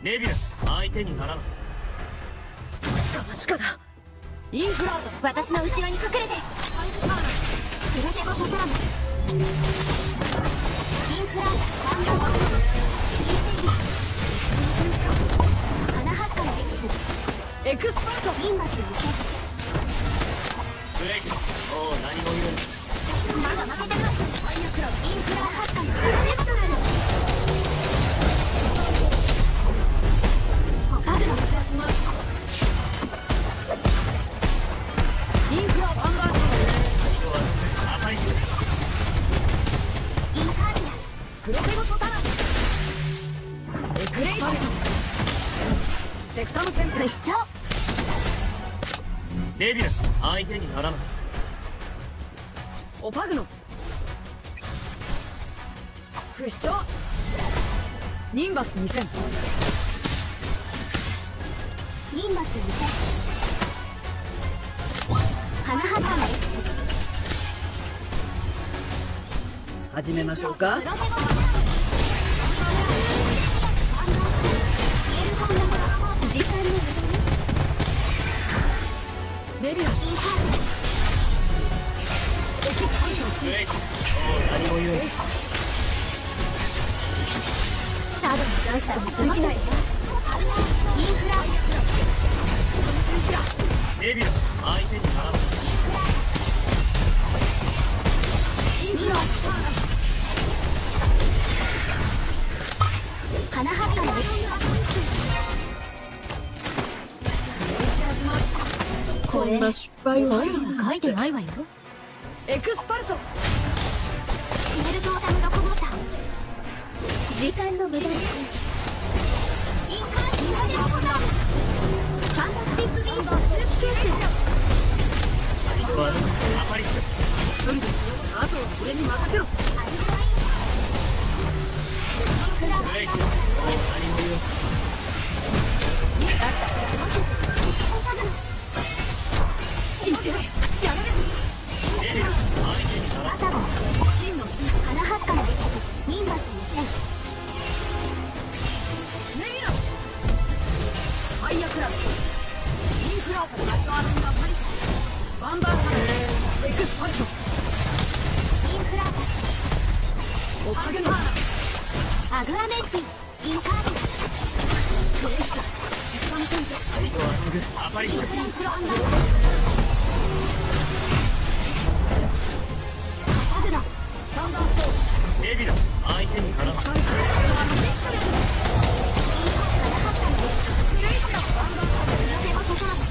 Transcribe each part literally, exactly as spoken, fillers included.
ネビルス相手にならない。 近場近だ。インフラート、 私の後ろに隠れて。プロテゴトトラム、インフラート、ワンダゴトラム、花ハッカのエキス、 エクスパート、 インバス無線。 ブレイク。おう、何も言う。 まだ負けてない。ファイヤークラブ、インフラーハッカのレストラル、ガグのシャスマッシュ、 インフラワンバート、 アタリス。 インハーティナ、 プロテゴトタラム、エクレイション、セクタムセンプレ、 不死鳥、 ネビルス相手にならない。 オパグノ、不死鳥、ニンバスにせん、 インバス無線。花ハッカのエキス、 始めましょうか。 プロテゴトラム、時間の無駄に、 レビアス、 インハーティナ、 エキスパルト、 ブレイク。おう、何も言う。 サードのチャンスは済まない。インフラ、 ネビルス相手にならない。 インバス、花ハッカのエキス、これ失敗本には書いてないわよ。 エクスパルト、 メルトータムロコモーター、時間の無駄に、インカーインハデロコモーター、ファンタスティックビーストスーツケース、 最後はアタリス。 一人ですよ。あとは俺に任せろ。 足ワイン、クラブ、 ブレイク。おう、何も言う。 いってやる。 ネビルス相手にならない。 アタゴ、 金のス花ハッカのエキス、ニンバス無線、 ネビラス、ファイヤークラブ、インフラート、ナイトアロンダパリス、バンバーカル、エクスパルト、 インフラーオパグノハーナ、 タ、アグアメンティ、インカーティナ、 クレイシア、セクタムセンプレ、 最後はロングアタリス。 インフラート、アグロ、 サンダーストーン、 ネビルス相手にならない。 花ハッカのエキス、 クレイシア、バンバーカル、 プロテゴトトラム、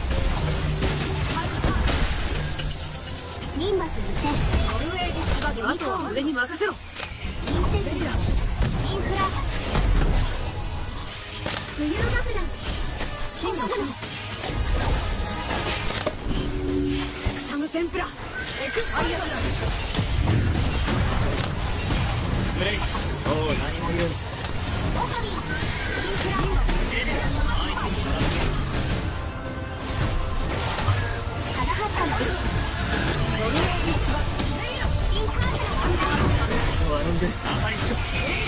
ニンバス無線、 ノルウェーディスバディ、あとは俺に任せろ。 インセント、インフラータ、冬の爆弾、 金のスイッチ、セクタムセンプラ、エクファイヤークラブ、 ブレイク。おう、何も言う。 オカビ、インフラータ、 ネビルス相手にならない。 花ハッカのエキス、 ノルウェーディスバディ、 インカーテナ、 最後はロングアタリス。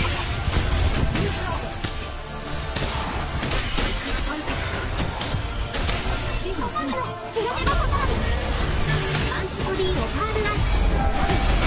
金のスイッチ、 プロテゴトトラム、アンティボディ・オパールランチ、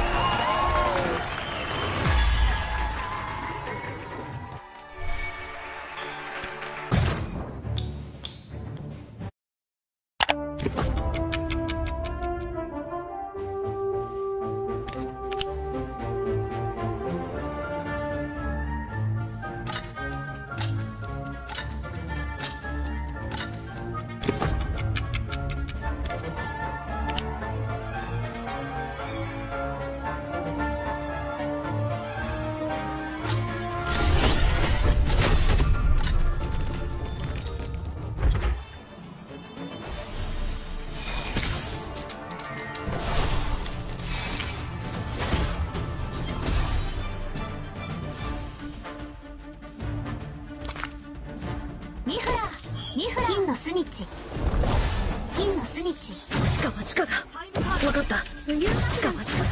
ニフラニフラ金のスニッチ、金のスニッチ、 地下は地下だ。分かった。地下は地下だ。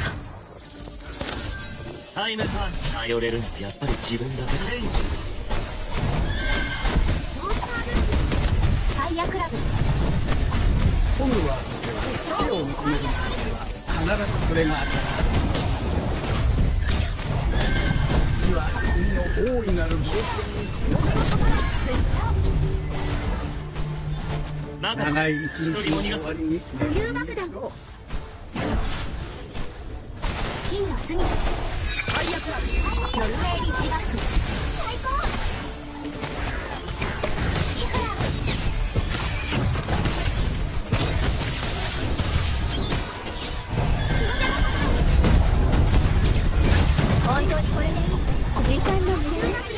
タイムターンに頼れるのはやっぱり自分だけだ。 ァイヤークラブ今度は手を認めるのでは必ずそれが当たる。次は次の大いなる冒険に長い一日の終わりに浮遊爆弾金のスニーファイヤークラブノルウェーリッジバック最高イフラ本当にこれで時間の無駄な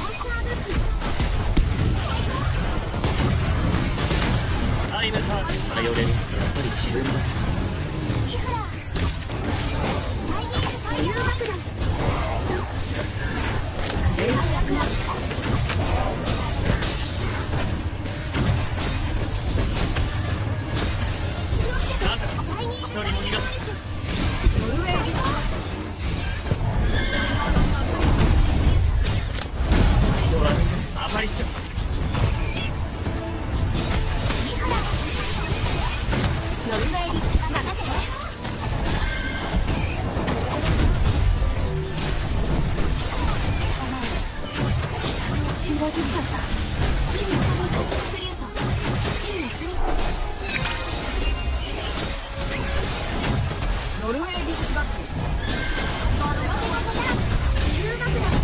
タイムターン頼れる。やっぱり自分だ。 イフラ浮遊爆弾ファイヤークラブなんだ一人も逃がす。 ノルウェーリッジバッほらアパリッション。 ノルウェーリッジバック任せて裏切っちゃった金のスニークスクリュート金のスニークノルウェーリッジバック浮遊爆弾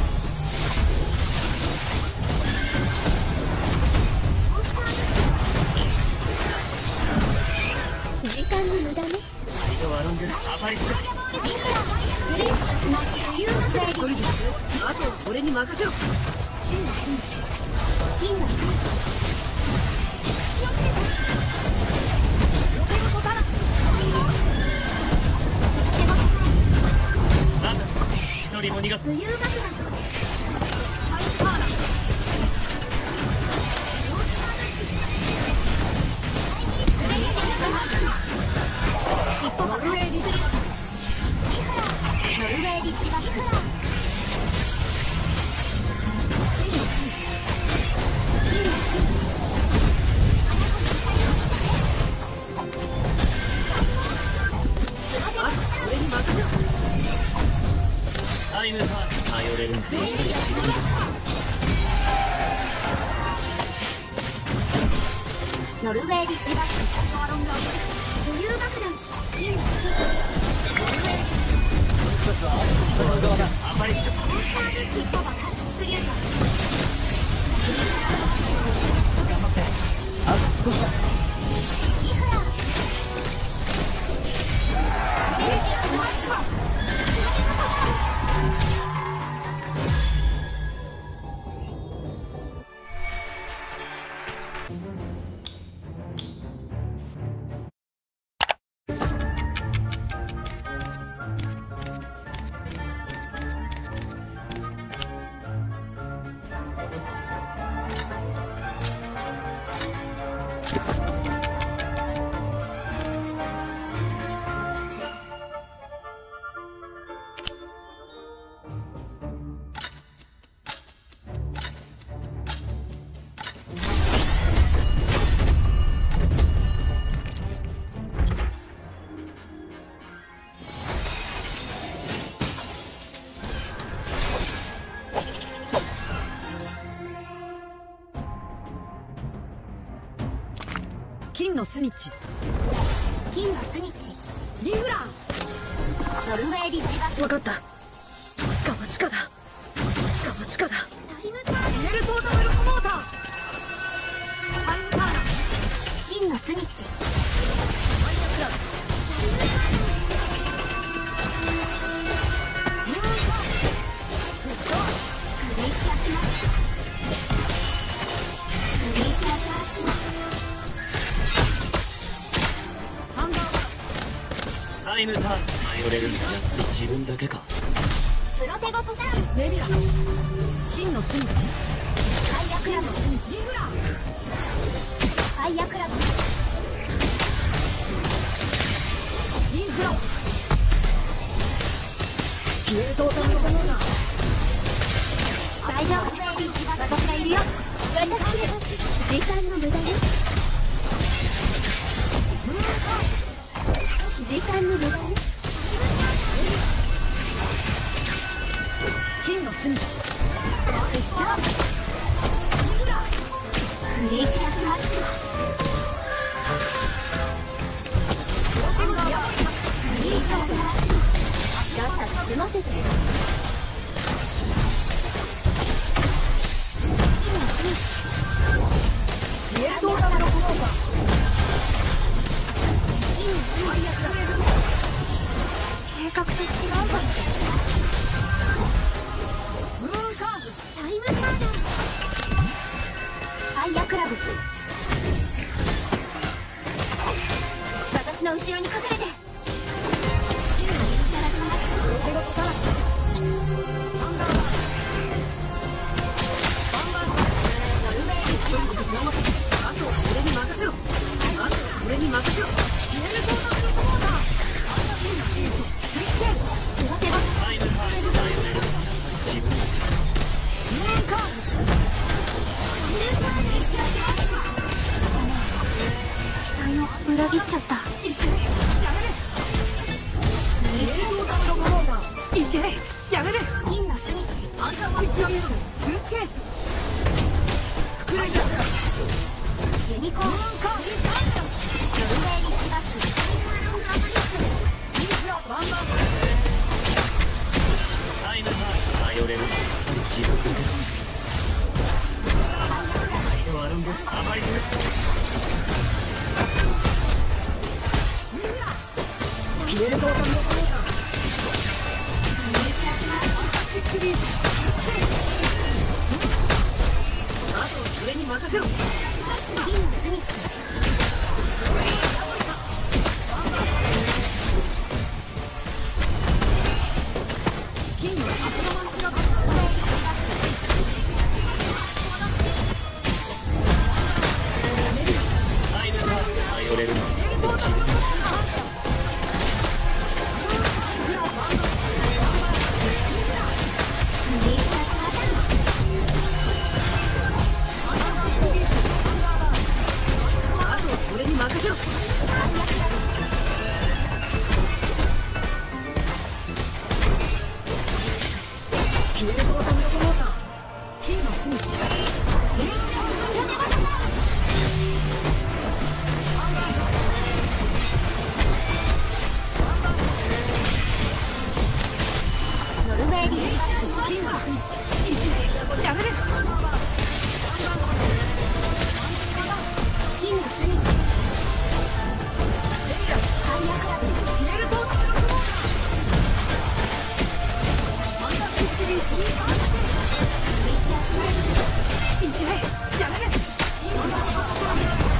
時間の無駄ねサイドワロングアパリッション。 イフラフレッシュスマッシュ浮遊爆弾無理ですあとは俺に任せろ金のスニーチ金のスニーチ気をつけて手事だらなんだ一人も逃がす。 浮遊爆弾ハイパーラ尻尾爆発ノルウェーリッジバックノルウェーリッジバック金のスニーチあと俺に任せろタイムターン頼れる。やっぱり自分だ。 ノルウェーリッジバックワロンガー浮遊爆弾金のスニーアパリッション。 チ尻尾爆発スクリュートあと少しだ。 イフラフレッシュスマッシュ金のスニッチ金のスニッチリフラノルウェーリッジバック分かった地下は地下だ地下は地下だタイムターンエネルトータブルモータータイムターナー金のスニッチファイヤークラブフスチャージグレイシアスマッシュグレイシアスマッシュサンダーバタイムターン頼れる。やっぱり自分だけか。 プロテゴポターンフネビュラ金のスニッチァイヤークラブジフラファイヤークラブインフラエネルトータブルモーターファ大丈夫。私がいるよ。私時間の無駄よ。時間の無駄よ。 金のスニッチしちゃう。 グレイシアスマッシュ。グレイシアスマッシュ。さっさと済ませて。 リエルトーダメのコモーバー。 計画と違うんだって。 ムーンカーブ。 タイムサード。ファイヤークラブ。私の後ろに隠れて。 手ごとさらサンダーバー。バンバンバー。あとは俺に任せろ。あとは俺に任せろ。リエルトーダメのコモーバー。あんな風なスイッチ。 タイムパーだよね。自分ムーンカーブ。 期待を裏切っちゃった。 リエルトーダメのコモーバー。いけやめれ。 銀のスニッチ。 アンダーバースーツケース。フライヤー。 ユニコーン。 ムーンカーブ。 ノルウェーリスバス。 インフラバンバン。 タイムパー頼れる自分でワルンゴアバリスリエルトーダメのコモーバー。あとは俺に任せろ。 銀のスニッチ。 金のアクロマンクラブ。 タイムパー頼れる自分あとは俺に任せろ。リエルトーダメのコモーバー。金のスニッチ。 ノルウェーリスバス。 金のスニッチ。やめれ。 銀のスニッチ。ファイヤークラブ。 リエルトーダメのコモーバー。アンダーピッチリーズ。 グレイシアスマッシュ。 いけやめれ。インフラバンバン。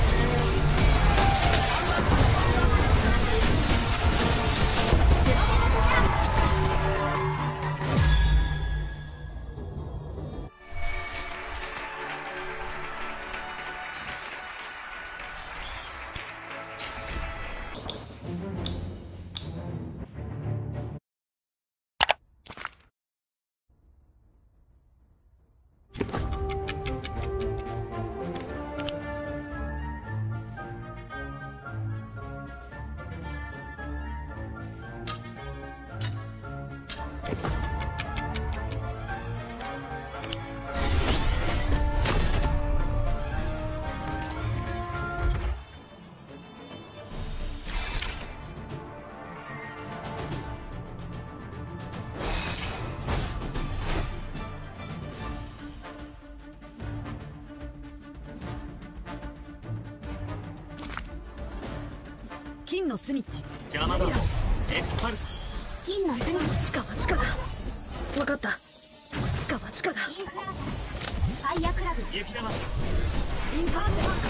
金のスニッチ。 邪魔だエクスパルス銀のスニッチ。 地下は地下だ。分かった。地下は地下だ。 インフラファイヤークラブ。 雪玉インパーチバー。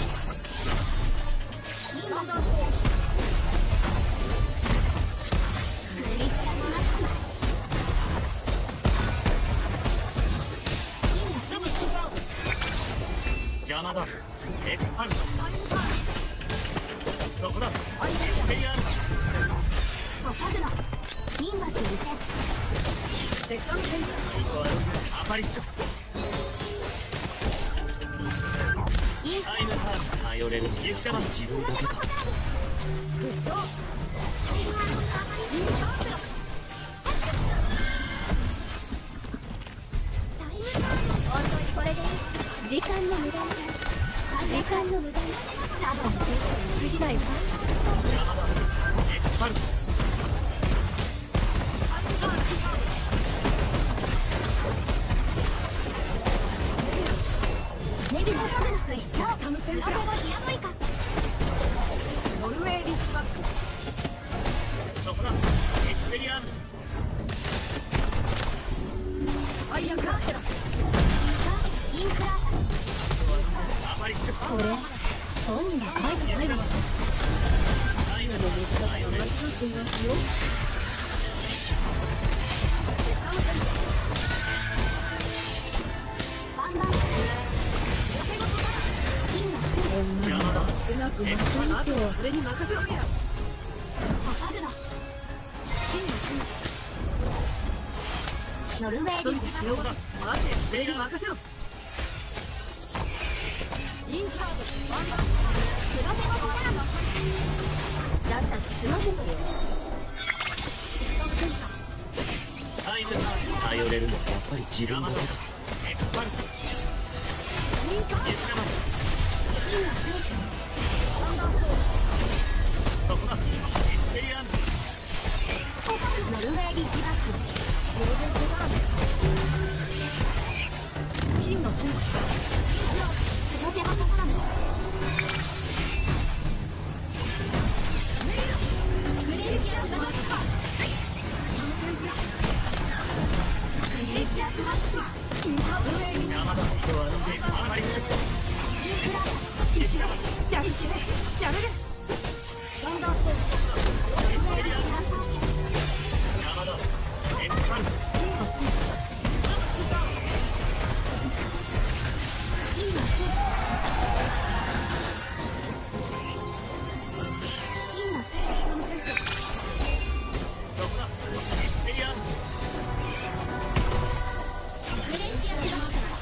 銀のスニッチ。グレイシアスマッシュ。銀のスニッチ。 邪魔だエクスパルスそこだエイアールポカグノ。銀のスニッチ。 セクション戦術。 アパリッションタイムハーフ頼れる雪玉自分だけか。 不死鳥これで時間の無駄時間の無駄ただのテストに過ぎないわ。 エクスパルスネビュラ不死鳥タムセンターノルウェーリッチバックそこだエクスペリアンスファイアクラッシャーインフラアパリッシュこれ本人が書いてないわ。 タイムの無駄頼れるバンバン金のス山だ少なくなったあとはそれに任せろ。金のパズロノルウェーリッチよだ待てそれに任せろ。インチャージバンバンプロテゴコラーノさっさと済ませてよ。 タイムハーフ頼れるのはやっぱり自分だけか。エクスパルス雪玉金のスイッチそこだエクスペリアンスノルウェーリッチバック金のスイッチプロテゴコラーノグレーシアスマッシュグレーシアスマッシュ山だエクスパリッシュやるやめる山だエクスパルス金のスイッチ金のスイッチ金のスイッチそこだエクスペリアンスグレーシアスマッシュ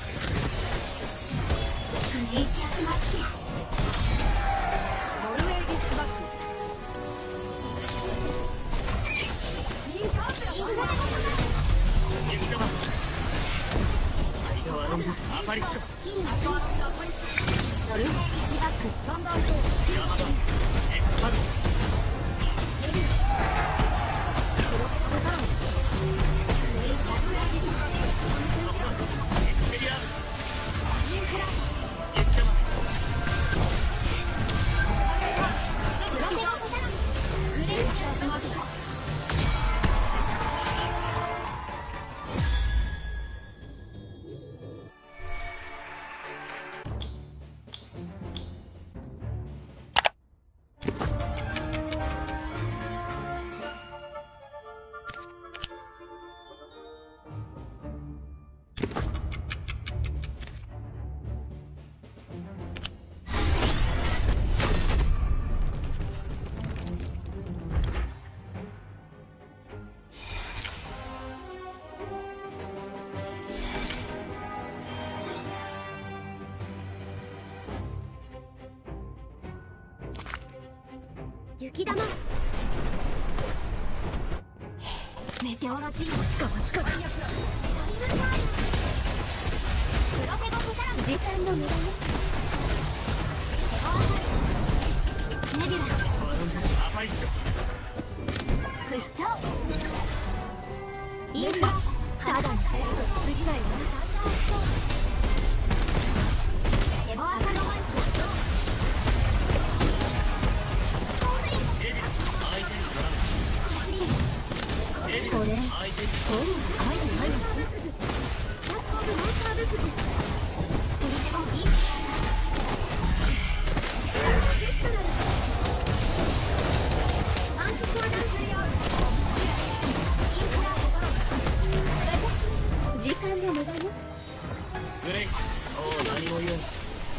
グレーシアスマッシュノルウェーリッチバック雪玉間はアパリッシュ金のスイッチノルウェーリッチバックサンダーソー山だエクスパルスエクスペリアンス雪玉グレーシアスマッシュ雪玉メテオロチームしかも力プロテゴコタラ時間の無駄ねネビュラアパリッシュ不死鳥インフラただのテストに過ぎないわ。エボアサロマンこれ、本が書いてないわ。時間の無駄ね。 グレイスおう何も言えん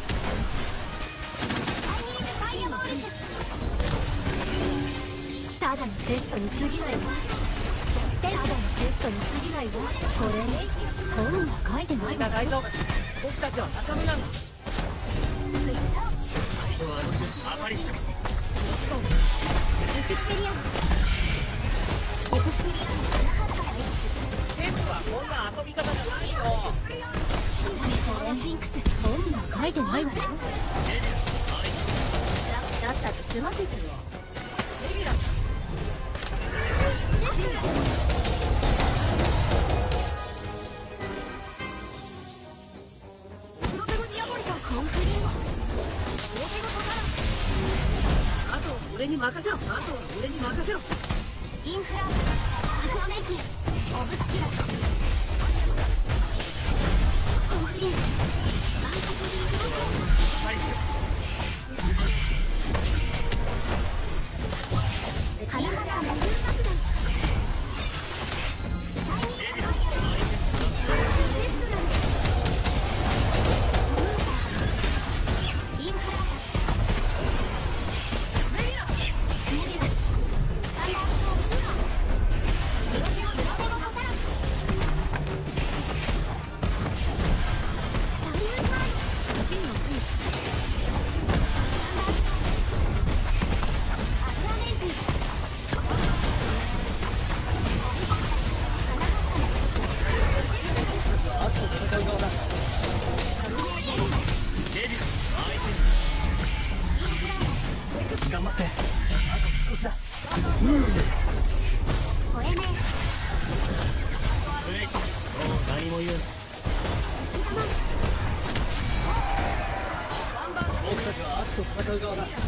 ただのテストに過ぎないわ。ただのテストに過ぎないわ。これ本には書いてないわ。 大丈夫僕たちは仲間なんだ。 不死鳥アパリッションエクスペリアムエクスペリアムその春からエクスチェフはこんな遊び方じゃないよ。 ジンクス本には書いてないわよ。さっさと済ませてよ。 レビラさんプロテゴニアモリカコンクリートプロテゴトカラあと俺に任せろ。あと俺に任せろ。 インフラアクアメイクオブスキュラコンクリートバンカトリートアパリッション花形ラグーン爆弾タイニーレストランインフラレビラメビラスサンダーストームヒーロープロテゴトカラタリウムマイ金のスイッチアクアメイクあと戦う側だ。 デビュー頑張って。あと少しだ。 これねプレイしもう何も言うな板マン僕たちは悪と戦う側だ。